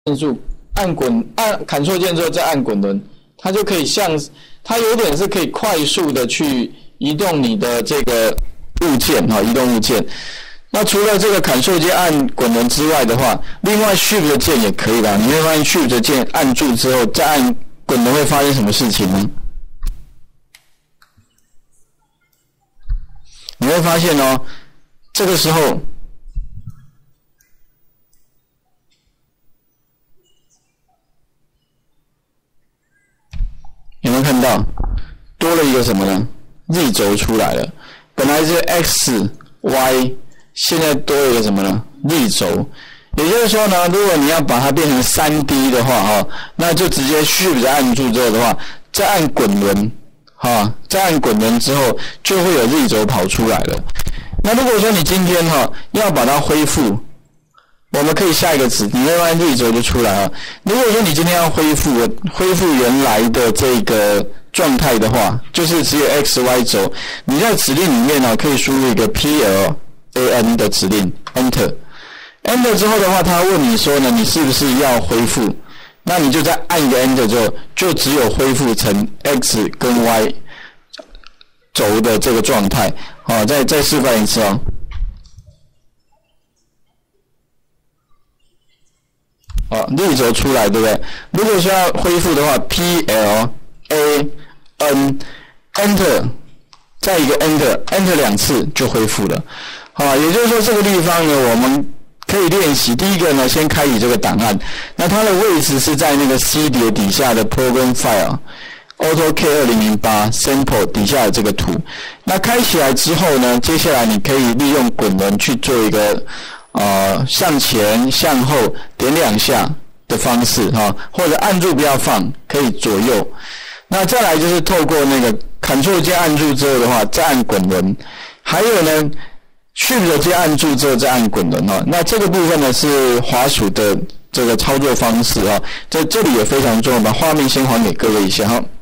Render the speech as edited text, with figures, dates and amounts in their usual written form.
键数按 Ctrl 键之后再按滚轮，它就可以它有点是可以快速的去移动你的这个物件移动物件。那除了这个 Ctrl 键按滚轮之外的话，另外 Shift 键也可以啦。你会发现 Shift 键按住之后再按滚轮会发生什么事情呢？你会发现这个时候有没有看到多了一个什么呢 ？Z 轴出来了，本来是 X、Y， 现在多了一个什么呢 ？Z 轴。也就是说呢，如果你要把它变成 3D 的话那就直接 Shift 按住之后的话，再按滚轮再按滚轮之后就会有 Z 轴跑出来了。那如果说你今天要把它恢复，我们可以下一个指，你会发现 Z 轴就出来了。如果说你今天要恢复原来的这个状态的话，就是只有 X、Y 轴，你在指令里面可以输入一个 PLAN 的指令 Enter 之后的话，它问你说呢，你是不是要恢复？那你就再按一个 Enter 之后，就只有恢复成 X 跟 Y 轴的这个状态。再示范一次Z 轴出来，对不对？如果说要恢复的话 ，PLAN Enter 再一个 Enter 2次就恢复了。也就是说这个地方呢，我们可以练习。第一个呢，先开启这个档案，那它的位置是在那个 C 碟底下的 Program File。AutoCAD 2008 Sample 底下的这个图，那开起来之后呢，接下来你可以利用滚轮去做一个向前向后点2下的方式或者按住不要放，可以左右。那再来就是透过那个 Ctrl 键按住之后的话，再按滚轮，还有呢 Shift 键按住之后再按滚轮那这个部分呢是滑鼠的这个操作方式这里也非常重要，把画面先还给各位一下